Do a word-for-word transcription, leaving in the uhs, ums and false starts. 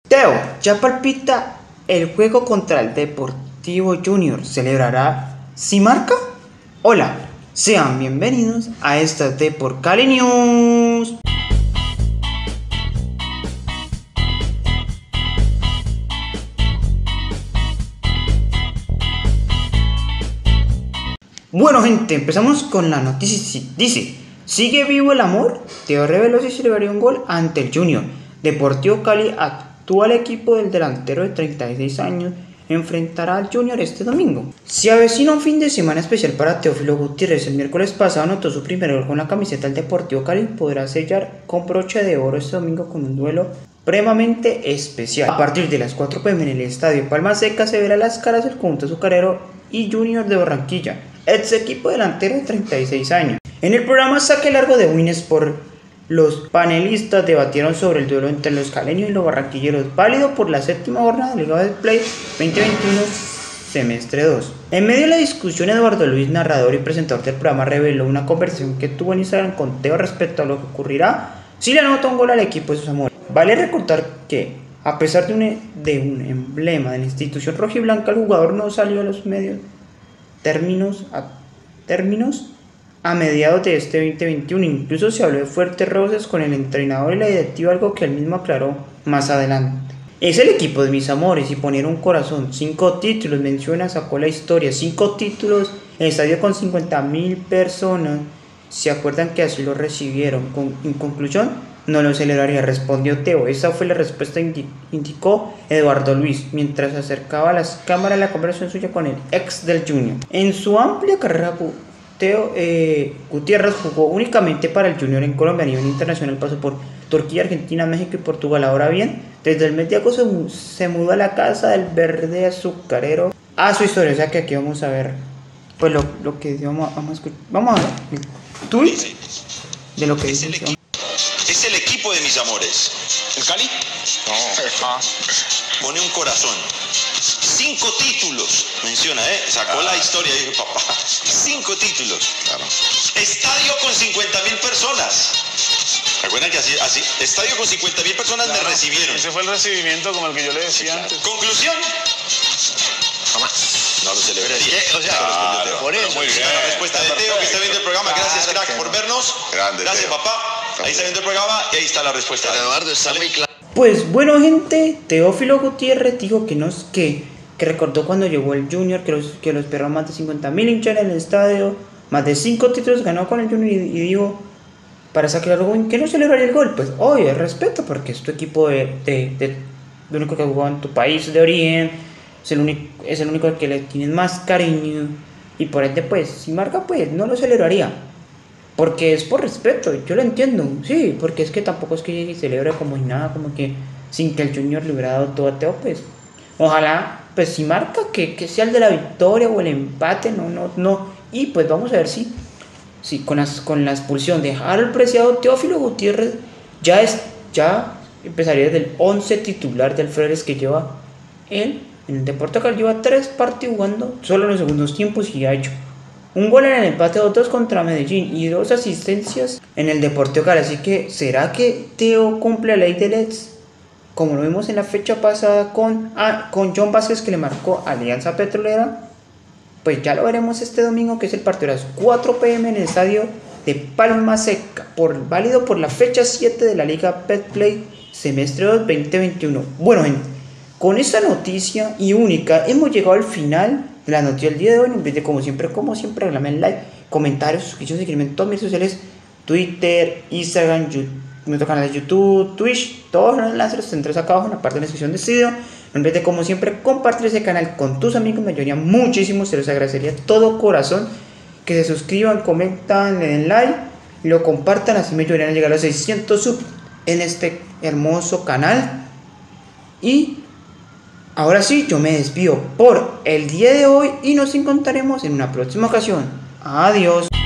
Teo, ya palpita el juego contra el Deportivo Junior. ¿Celebrará si marca? Hola, sean bienvenidos a esta Depor Cali News. Bueno gente, empezamos con la noticia. Dice, ¿sigue vivo el amor? Teo reveló si celebraría un gol ante el Junior. Deportivo Cali, actual equipo del delantero de treinta y seis años, enfrentará al Junior este domingo. Se avecina un fin de semana especial para Teófilo Gutiérrez. El miércoles pasado anotó su primer gol con la camiseta del Deportivo Cali. Podrá sellar con broche de oro este domingo con un duelo supremamente especial. A partir de las cuatro p m en el estadio Palma Seca se verá las caras del conjunto azucarero y Junior de Barranquilla, ex equipo delantero de treinta y seis años. En el programa Saque Largo de Win Sport, los panelistas debatieron sobre el duelo entre los caleños y los barranquilleros, válido por la séptima jornada de Liga Betplay veinte veintiuno, semestre dos. En medio de la discusión, Eduardo Luis, narrador y presentador del programa, reveló una conversación que tuvo en Instagram con Teo respecto a lo que ocurrirá si le anota un gol al equipo de sus amores. Vale recordar que, a pesar de un, de un emblema de la institución rojiblanca, el jugador no salió a los medios términos a, términos a mediados de este veinte veintiuno. Incluso se habló de fuertes roces con el entrenador y la directiva, algo que él mismo aclaró más adelante. Es el equipo de mis amores y poner un corazón. Cinco títulos, menciona, sacó la historia. Cinco títulos, el estadio con cincuenta mil personas. ¿Se acuerdan que así lo recibieron? Con, en conclusión, no lo celebraría, respondió Teo. Esa fue la respuesta, indicó Eduardo Luis, mientras acercaba a las cámaras la conversación suya con el ex del Junior. En su amplia carrera, Teo eh, Gutiérrez jugó únicamente para el Junior en Colombia. A nivel internacional pasó por Turquía, Argentina, México y Portugal. Ahora bien, desde el mes de agosto se, se mudó a la casa del verde azucarero a su historia. O sea que aquí vamos a ver pues lo, lo que vamos, vamos a escuchar. Vamos a ver el tweet de lo que es dice. El es el equipo de mis amores. ¿El Cali? No. Ah. Pone un corazón. Cinco títulos, menciona, ¿eh? Sacó ah. la historia y dijo, papá, cinco títulos. Claro. Estadio con cincuenta mil personas. ¿Recuerdan que así, así? Estadio con cincuenta mil personas claro. me recibieron. Ese fue el recibimiento como el que yo le decía claro. antes. Conclusión. Jamás. No lo celebraría. O sea, claro. por eso. Muy bien. La respuesta de Teo, que está viendo el programa. Gracias, crack, por vernos. Grande, Gracias, Teo. papá. Ahí está viendo el programa y ahí está la respuesta. Pero Eduardo, está muy claro. Pues bueno gente, Teófilo Gutiérrez dijo que nos que, que recordó cuando llegó el Junior, que los, que los perros más de cincuenta mil hinchas en el estadio, más de cinco títulos ganó con el Junior y, y dijo, para sacar algo, que no celebraría el gol. Pues oye, respeto, porque es tu equipo de, de, de, de único que jugó en tu país de origen, es el único, es el único al que le tienes más cariño, y por ende pues, si marca pues, no lo celebraría. Porque es por respeto, yo lo entiendo, sí, porque es que tampoco es que llegue y celebre como si nada, como que sin que el Junior le hubiera dado todo a Teo, pues ojalá, pues si marca que, que sea el de la victoria o el empate, no, no, no, y pues vamos a ver si, si con, las, con la expulsión de Harold Preciado, Teófilo Gutiérrez ya, es, ya empezaría desde el once titular del Freires que lleva él, en el Deportivo Cali lleva tres partidos jugando, solo en los segundos tiempos y ha hecho un gol en el empate dos dos contra Medellín y dos asistencias en el Deportivo Cali. Así que, ¿será que Teo cumple la ley del ex? Como lo vimos en la fecha pasada con, ah, con John Vázquez, que le marcó Alianza Petrolera. Pues ya lo veremos este domingo, que es el partido a las cuatro p m en el estadio de Palma Seca, por, válido por la fecha siete de la Liga Betplay semestre dos veinte veintiuno. Bueno gente, con esta noticia y única hemos llegado al final de la noticia del día de hoy. No olviden, como siempre, como siempre, regálame like, comentarios, suscripción, seguirme en todas mis redes sociales, Twitter, Instagram, YouTube, nuestro canal de YouTube, Twitch, todos los enlaces los tendrás acá abajo en la parte de la descripción de este video. No olviden, como siempre, compartir ese canal con tus amigos, me ayudaría muchísimo, se los agradecería de todo corazón, que se suscriban, comentan, le den like y lo compartan, así me ayudarían a llegar a los seiscientos subs en este hermoso canal. Y ahora sí, yo me despido por el día de hoy y nos encontraremos en una próxima ocasión. Adiós.